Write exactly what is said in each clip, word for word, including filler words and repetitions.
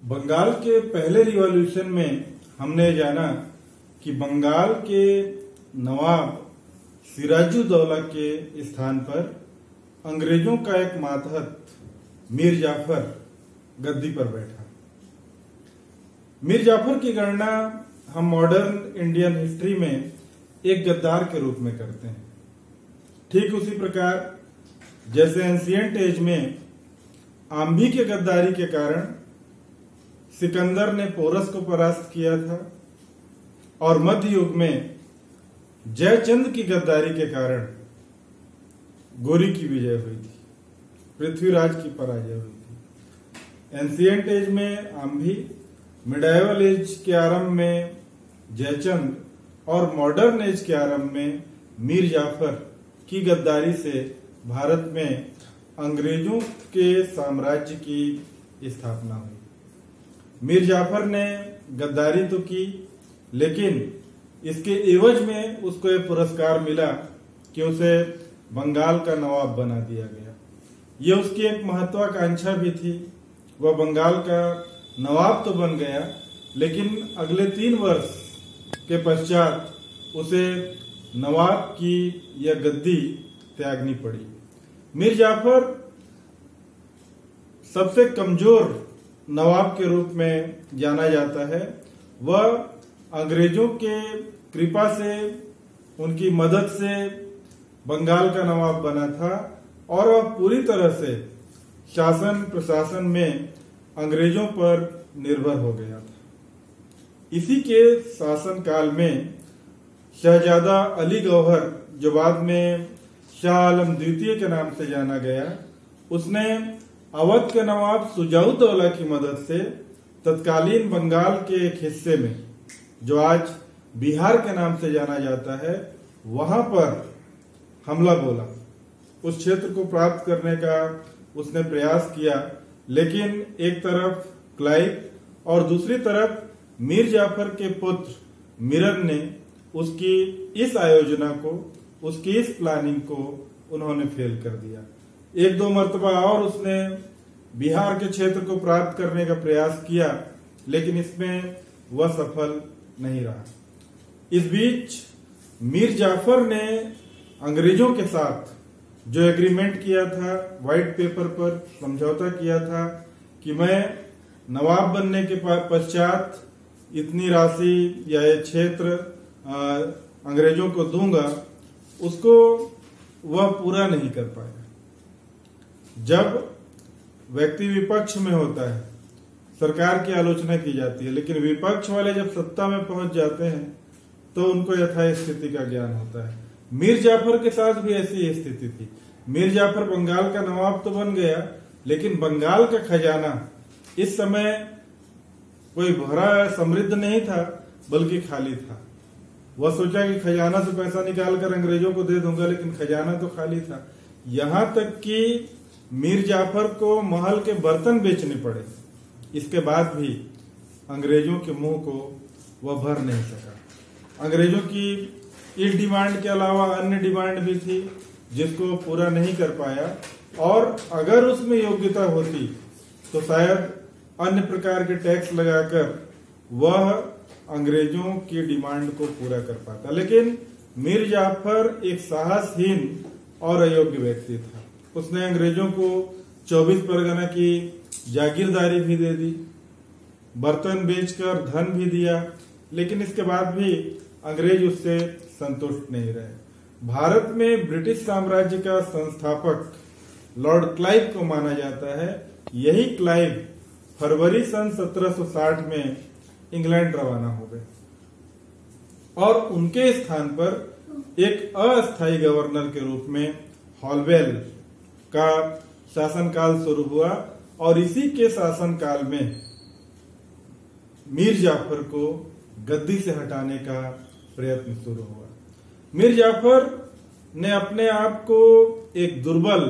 बंगाल के पहले रिवॉल्यूशन में हमने जाना कि बंगाल के नवाब सिराजुद्दौला के स्थान पर अंग्रेजों का एक मातहत मीर जाफर गद्दी पर बैठा। मीर जाफर की गणना हम मॉडर्न इंडियन हिस्ट्री में एक गद्दार के रूप में करते हैं। ठीक उसी प्रकार जैसे एंशिएंट एज में आंभी के गद्दारी के कारण सिकंदर ने पोरस को परास्त किया था और मध्य युग में जयचंद की गद्दारी के कारण गोरी की विजय हुई थी, पृथ्वीराज की पराजय हुई थी। एंशिएंट एज में आंभी, मिडाइवल एज के आरंभ में जयचंद और मॉडर्न एज के आरंभ में मीर जाफर की गद्दारी से भारत में अंग्रेजों के साम्राज्य की स्थापना हुई। मीर जाफर ने गद्दारी तो की, लेकिन इसके एवज में उसको एक पुरस्कार मिला कि उसे बंगाल का नवाब बना दिया गया। यह उसकी एक महत्वाकांक्षा भी थी। वह बंगाल का नवाब तो बन गया, लेकिन अगले तीन वर्ष के पश्चात उसे नवाब की यह गद्दी त्यागनी पड़ी। मीर जाफर सबसे कमजोर नवाब के रूप में जाना जाता है। वह अंग्रेजों के कृपा से, उनकी मदद से बंगाल का नवाब बना था और वह पूरी तरह से शासन प्रशासन में अंग्रेजों पर निर्भर हो गया था। इसी के शासन काल में शहजादा अली गौहर, जो बाद में शाह आलम द्वितीय के नाम से जाना गया, उसने अवध के नवाब सुजाउद्दौला की मदद से तत्कालीन बंगाल के एक हिस्से में, जो आज बिहार के नाम से जाना जाता है, वहां पर हमला बोला। उस क्षेत्र को प्राप्त करने का उसने प्रयास किया, लेकिन एक तरफ क्लाइव और दूसरी तरफ मीर जाफर के पुत्र मिरर ने उसकी इस आयोजना को, उसकी इस प्लानिंग को उन्होंने फेल कर दिया। एक दो मर्तबा और उसने बिहार के क्षेत्र को प्राप्त करने का प्रयास किया, लेकिन इसमें वह सफल नहीं रहा। इस बीच मीर जाफर ने अंग्रेजों के साथ जो एग्रीमेंट किया था, व्हाइट पेपर पर समझौता किया था कि मैं नवाब बनने के पश्चात इतनी राशि या ये क्षेत्र अंग्रेजों को दूंगा, उसको वह पूरा नहीं कर पाया। जब व्यक्ति विपक्ष में होता है, सरकार की आलोचना की जाती है, लेकिन विपक्ष वाले जब सत्ता में पहुंच जाते हैं तो उनको यथास्थिति का ज्ञान होता है। मीर जाफर के साथ भी ऐसी स्थिति थी। मीर जाफर बंगाल का नवाब तो बन गया, लेकिन बंगाल का खजाना इस समय कोई भरा समृद्ध नहीं था, बल्कि खाली था। वह सोचा कि खजाना से पैसा निकालकर अंग्रेजों को दे दूंगा, लेकिन खजाना तो खाली था। यहां तक कि मीर जाफर को महल के बर्तन बेचने पड़े। इसके बाद भी अंग्रेजों के मुंह को वह भर नहीं सका। अंग्रेजों की इस डिमांड के अलावा अन्य डिमांड भी थी, जिसको पूरा नहीं कर पाया, और अगर उसमें योग्यता होती तो शायद अन्य प्रकार के टैक्स लगाकर वह अंग्रेजों की डिमांड को पूरा कर पाता। लेकिन मीर जाफर एक साहसहीन और अयोग्य व्यक्ति था। उसने अंग्रेजों को चौबीस परगना की जागीरदारी भी दे दी, बर्तन बेचकर धन भी दिया, लेकिन इसके बाद भी अंग्रेज उससे संतुष्ट नहीं रहे। भारत में ब्रिटिश साम्राज्य का संस्थापक लॉर्ड क्लाइव को माना जाता है। यही क्लाइव फरवरी सन सत्रह सौ साठ में इंग्लैंड रवाना हो गए और उनके स्थान पर एक अस्थायी गवर्नर के रूप में हॉलवेल का शासनकाल शुरू हुआ, और इसी के शासनकाल में मीर जाफर को गद्दी से हटाने का प्रयत्न शुरू हुआ। मीर जाफर ने अपने आप को एक दुर्बल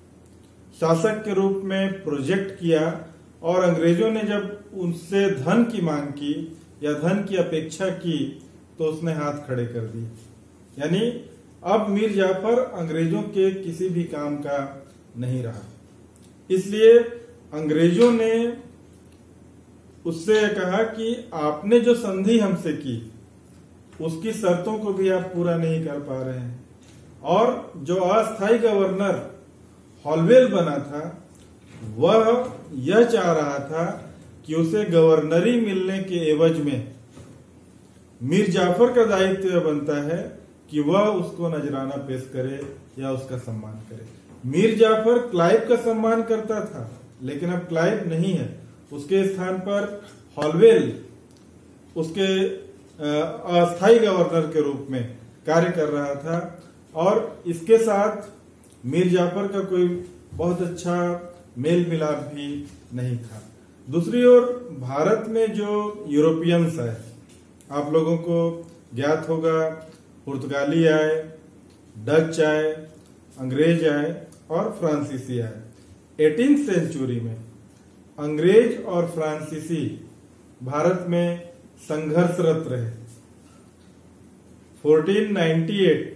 शासक के रूप में प्रोजेक्ट किया, और अंग्रेजों ने जब उनसे धन की मांग की या धन की अपेक्षा की तो उसने हाथ खड़े कर दिए। यानी अब मीर जाफर अंग्रेजों के किसी भी काम का नहीं रहा। इसलिए अंग्रेजों ने उससे कहा कि आपने जो संधि हमसे की उसकी शर्तों को भी आप पूरा नहीं कर पा रहे हैं, और जो अस्थायी गवर्नर हॉलवेल बना था वह यह चाह रहा था कि उसे गवर्नरी मिलने के एवज में मीर जाफर का दायित्व बनता है कि वह उसको नजराना पेश करे या उसका सम्मान करे। मीर जाफर क्लाइव का सम्मान करता था, लेकिन अब क्लाइव नहीं है, उसके स्थान पर हॉलवेल उसके अस्थायी गवर्नर के रूप में कार्य कर रहा था, और इसके साथ मीर जाफर का कोई बहुत अच्छा मेल मिलाप भी नहीं था। दूसरी ओर भारत में जो यूरोपियंस आए, आप लोगों को ज्ञात होगा, पुर्तगाली आए, डच आए, अंग्रेज आए और फ्रांसीसी आए। एटीन्थ सेंचुरी में अंग्रेज और फ्रांसीसी भारत में संघर्षरत रहे। चौदह सौ अट्ठानवे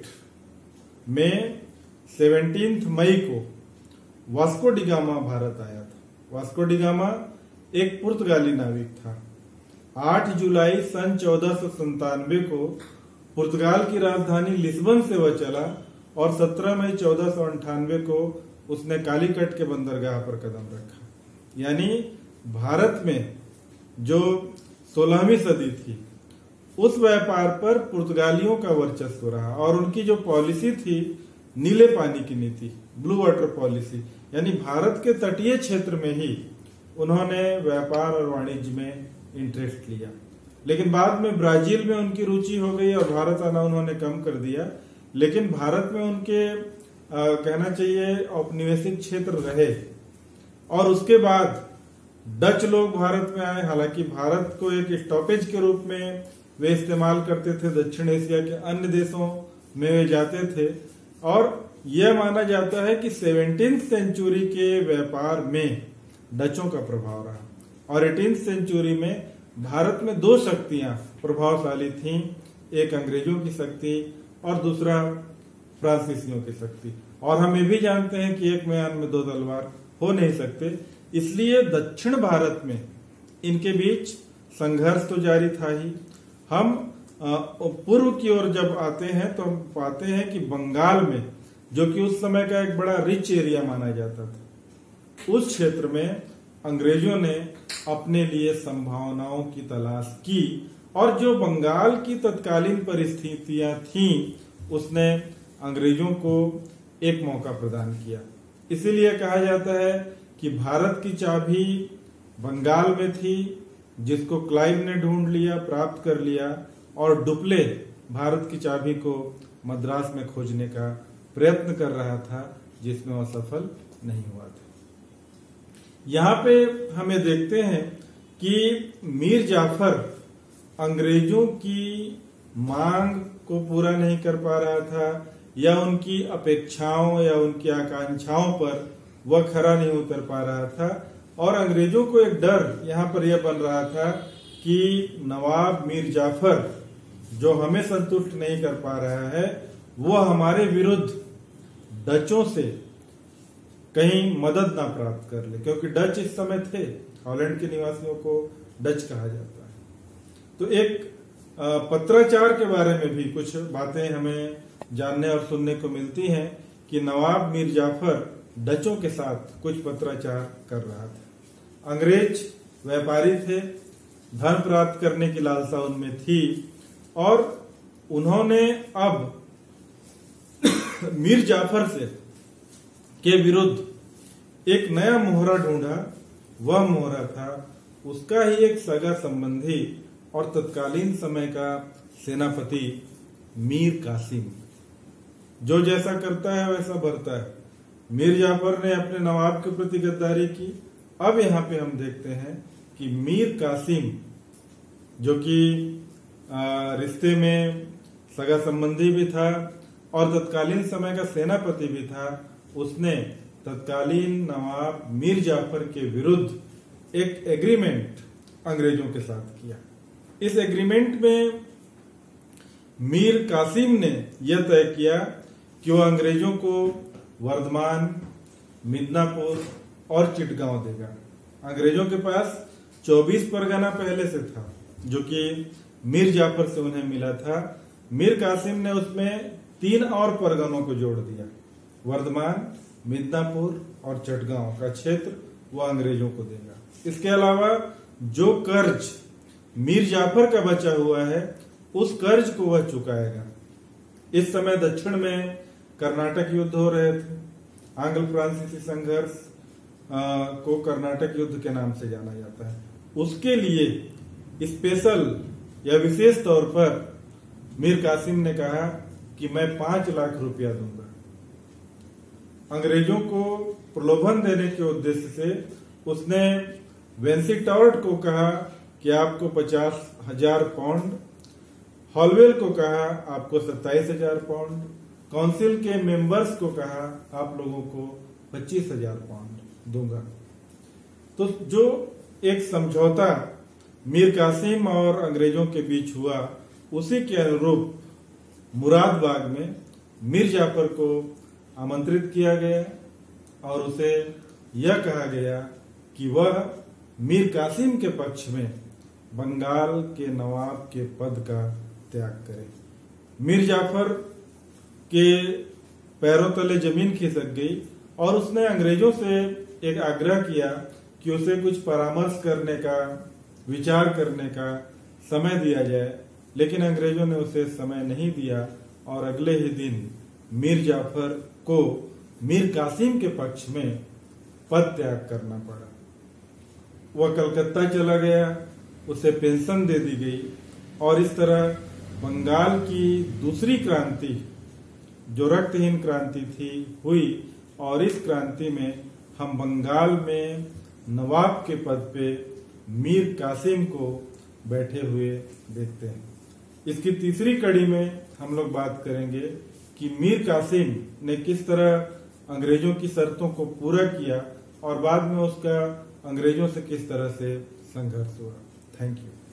में सत्रह मई को वास्को डी गामा भारत आया था। वास्को डी गामा एक पुर्तगाली नाविक था। आठ जुलाई सन चौदह सौ संतानवे को पुर्तगाल की राजधानी लिस्बन से वह चला और सत्रह मई चौदह सौ अंठानवे को उसने कालीकट के बंदरगाह पर कदम रखा। यानी भारत में जो सोलहवीं सदी थी उस व्यापार पर पुर्तगालियों का वर्चस्व रहा, और उनकी जो पॉलिसी थी नीले पानी की नीति, ब्लू वाटर पॉलिसी, यानी भारत के तटीय क्षेत्र में ही उन्होंने व्यापार और वाणिज्य में इंटरेस्ट लिया। लेकिन बाद में ब्राजील में उनकी रुचि हो गई और भारत आना उन्होंने कम कर दिया। लेकिन भारत में उनके आ, कहना चाहिए औपनिवेशिक क्षेत्र रहे, और उसके बाद डच लोग भारत में आए। हालांकि भारत को एक स्टॉपेज के रूप में वे इस्तेमाल करते थे, दक्षिण एशिया के अन्य देशों में वे जाते थे, और यह माना जाता है कि सेवनटीन्थ सेंचुरी के व्यापार में डचों का प्रभाव रहा, और एटीन्थ सेंचुरी में भारत में दो शक्तियां प्रभावशाली थीं, एक अंग्रेजों की शक्ति और दूसरा फ्रांसीसियों की शक्ति। और हम ये भी जानते हैं कि एक म्यान में दो तलवार हो नहीं सकते, इसलिए दक्षिण भारत में इनके बीच संघर्ष तो जारी था ही। हम पूर्व की ओर जब आते हैं तो हम पाते हैं कि बंगाल में, जो कि उस समय का एक बड़ा रिच एरिया माना जाता था, उस क्षेत्र में अंग्रेजों ने अपने लिए संभावनाओं की तलाश की, और जो बंगाल की तत्कालीन परिस्थितियां थीं उसने अंग्रेजों को एक मौका प्रदान किया। इसीलिए कहा जाता है कि भारत की चाबी बंगाल में थी, जिसको क्लाइव ने ढूंढ लिया, प्राप्त कर लिया, और डुप्ले भारत की चाबी को मद्रास में खोजने का प्रयत्न कर रहा था, जिसमें वह सफल नहीं हुआ था। यहाँ पे हमें देखते हैं कि मीर जाफर अंग्रेजों की मांग को पूरा नहीं कर पा रहा था, या उनकी अपेक्षाओं या उनकी आकांक्षाओं पर वह खरा नहीं उतर पा रहा था, और अंग्रेजों को एक डर यहाँ पर यह बन रहा था कि नवाब मीर जाफर जो हमें संतुष्ट नहीं कर पा रहा है, वह हमारे विरुद्ध डचों से कहीं मदद ना प्राप्त कर ले, क्योंकि डच इस समय थे, हॉलैंड के निवासियों को डच कहा जाता है। तो एक पत्राचार के बारे में भी कुछ बातें हमें जानने और सुनने को मिलती हैं कि नवाब मीर जाफर डचों के साथ कुछ पत्राचार कर रहा था। अंग्रेज व्यापारी थे, धन प्राप्त करने की लालसा उनमें थी, और उन्होंने अब मीर जाफर से के विरुद्ध एक नया मोहरा ढूंढा। वह मोहरा था उसका ही एक सगा संबंधी और तत्कालीन समय का सेनापति मीर कासिम, जो जैसा करता है वैसा भरता है। मीर जाफर ने अपने नवाब के प्रति गद्दारी की। अब यहाँ पे हम देखते हैं कि मीर कासिम, जो कि रिश्ते में सगा संबंधी भी था और तत्कालीन समय का सेनापति भी था, उसने तत्कालीन नवाब मीर जाफर के विरुद्ध एक एग्रीमेंट अंग्रेजों के साथ किया। इस एग्रीमेंट में मीर कासिम ने यह तय किया कि वह अंग्रेजों को वर्धमान, मिदनापुर और चिटगांव देगा। अंग्रेजों के पास चौबीस परगना पहले से था जो कि मीर जाफर से उन्हें मिला था। मीर कासिम ने उसमें तीन और परगनों को जोड़ दिया, वर्धमान, मिदनापुर और चटगांव का क्षेत्र वह अंग्रेजों को देगा। इसके अलावा जो कर्ज मीर जाफर का बचा हुआ है उस कर्ज को वह चुकाएगा। इस समय दक्षिण में कर्नाटक युद्ध हो रहे थे। आंग्ल फ्रांसीसी संघर्ष को कर्नाटक युद्ध के नाम से जाना जाता है। उसके लिए स्पेशल या विशेष तौर पर मीर कासिम ने कहा कि मैं पांच लाख रुपया दूंगा। अंग्रेजों को प्रलोभन देने के उद्देश्य से उसने वेंसीटॉर्ट को कहा कि आपको पचास हजार पाउंड, हॉलवेल को कहा आपको सत्ताईस हजार पाउंड, काउंसिल के मेंबर्स को कहा आप लोगों को पच्चीस हजार पाउंड दूंगा। तो जो एक समझौता मीर कासिम और अंग्रेजों के बीच हुआ उसी के अनुरूप मुरादबाग में मीर जाफर को आमंत्रित किया गया और उसे यह कहा गया कि वह मीर कासिम के पक्ष में बंगाल के नवाब के पद का त्याग करे। मीर जाफर के पैरों तले जमीन खिसक गई और उसने अंग्रेजों से एक आग्रह किया कि उसे कुछ परामर्श करने का, विचार करने का समय दिया जाए, लेकिन अंग्रेजों ने उसे समय नहीं दिया और अगले ही दिन मीर जाफर को मीर कासिम के पक्ष में पद त्याग करना पड़ा। वह कलकत्ता चला गया, उसे पेंशन दे दी गई और इस तरह बंगाल की दूसरी क्रांति जो रक्तहीन क्रांति थी हुई और इस क्रांति में हम बंगाल में नवाब के पद पे मीर कासिम को बैठे हुए देखते हैं। इसकी तीसरी कड़ी में हम लोग बात करेंगे कि मीर कासिम ने किस तरह अंग्रेजों की शर्तों को पूरा किया और बाद में उसका अंग्रेजों से किस तरह से संघर्ष हुआ। Thank you.